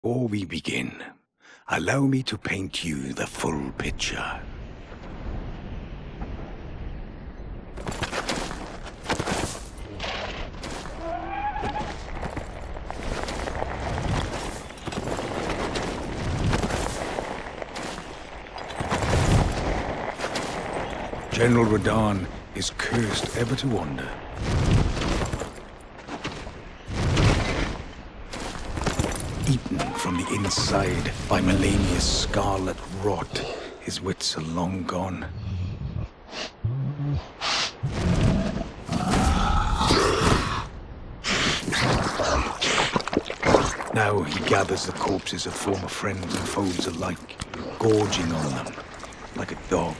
Before we begin, allow me to paint you the full picture. General Radahn is cursed ever to wander. Eaten from the inside by Melania's scarlet rot, his wits are long gone. Now he gathers the corpses of former friends and foes alike, gorging on them like a dog.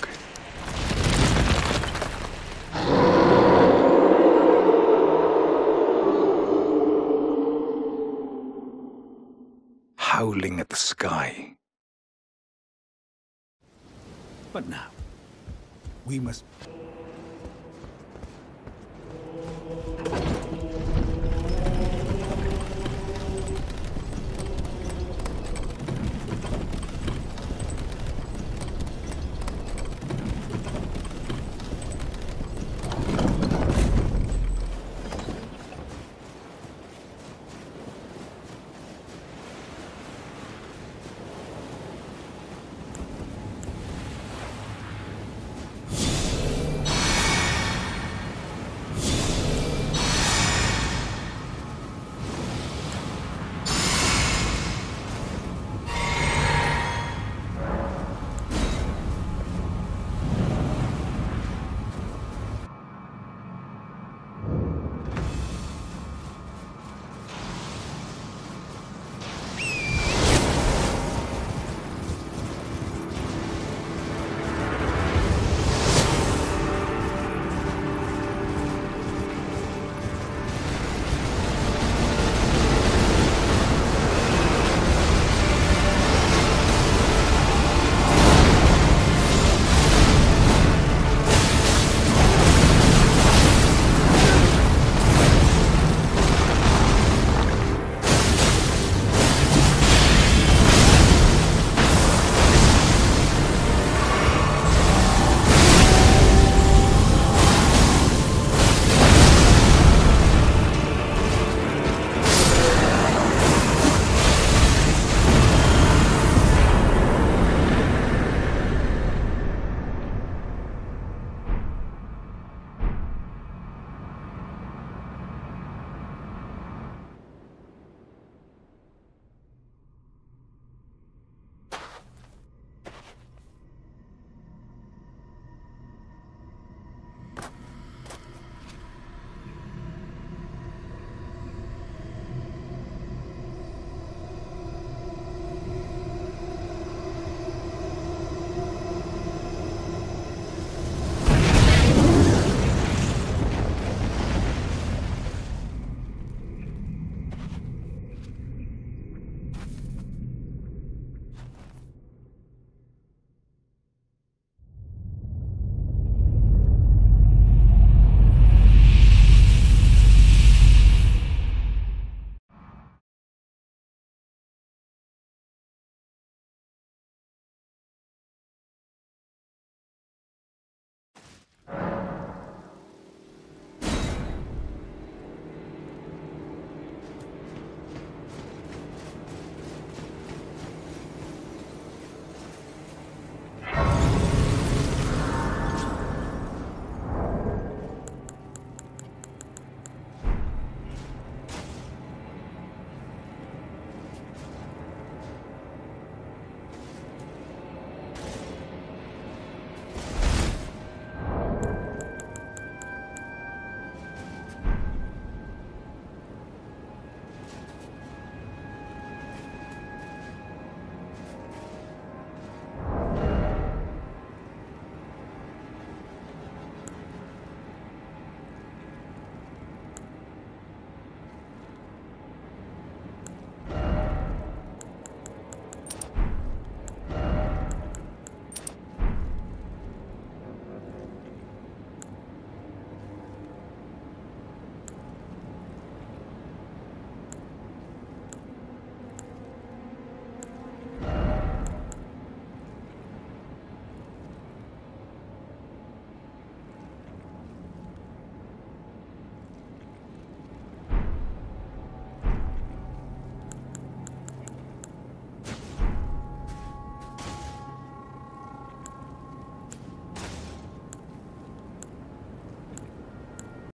Howling at the sky. But now, we must...